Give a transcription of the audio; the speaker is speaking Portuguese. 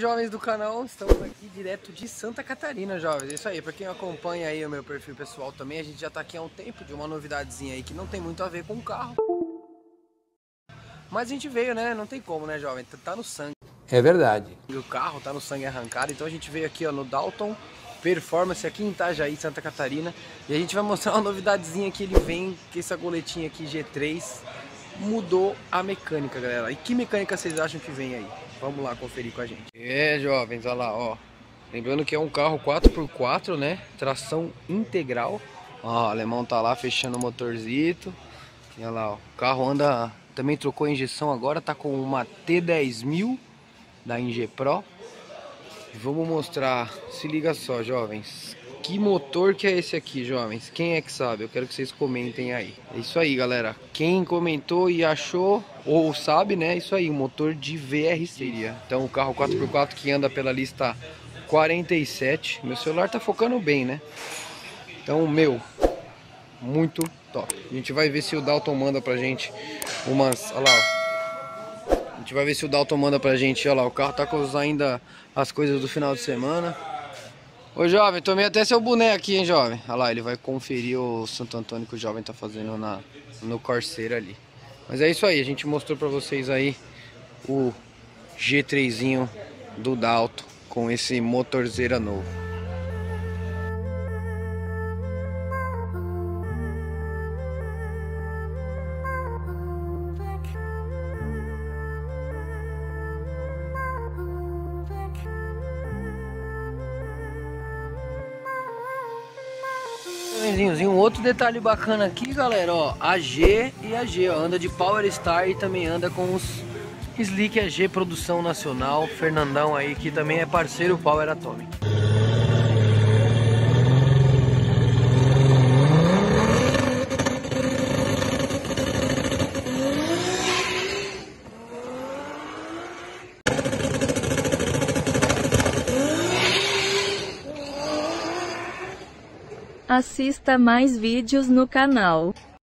jovens do canal, estamos aqui direto de Santa Catarina, jovens. É isso aí, pra quem acompanha aí o meu perfil pessoal também, a gente já tá aqui há um tempo de uma novidadezinha aí que não tem muito a ver com o carro. Mas a gente veio, né? Não tem como, né, jovem? Tá no sangue. É verdade. E o carro tá no sangue arrancado, então a gente veio aqui, ó, no Dalton Performance, aqui em Itajaí, Santa Catarina. E a gente vai mostrar uma novidadezinha que ele vem, que essa goletinha aqui G3 mudou a mecânica, galera. E que mecânica vocês acham que vem aí? Vamos lá conferir com a gente. É, jovens, olha lá, ó. Lembrando que é um carro 4x4, né? Tração integral. Ó, o alemão tá lá fechando o motorzito. E olha lá, ó. O carro anda... Também trocou a injeção agora, tá com uma T10.000 da Ingepro. Vamos mostrar, se liga só, jovens. Que motor que é esse aqui, jovens? Quem é que sabe? Eu quero que vocês comentem aí. É isso aí, galera. Quem comentou e achou, ou sabe, né? É isso aí, um motor de VR seria. Então o carro 4x4 que anda pela lista 47. Meu celular tá focando bem, né? Então, meu, muito top. A gente vai ver se o Dalton manda pra gente umas... Olha lá, ó. A gente vai ver se o Dalton manda pra gente. Olha lá, o carro tá com ainda as coisas do final de semana. Ô jovem, tomei até seu boné aqui, hein, jovem. Olha lá, ele vai conferir o Santo Antônio que o jovem tá fazendo no Corsair ali. Mas é isso aí, a gente mostrou pra vocês aí o G3zinho do Dalton com esse motorzeira novo. Um outro detalhe bacana aqui, galera, ó, a G e a G, ó, anda de Power Star e também anda com os Slick AG Produção Nacional, Fernandão aí, que também é parceiro Power Atomic. Assista mais vídeos no canal.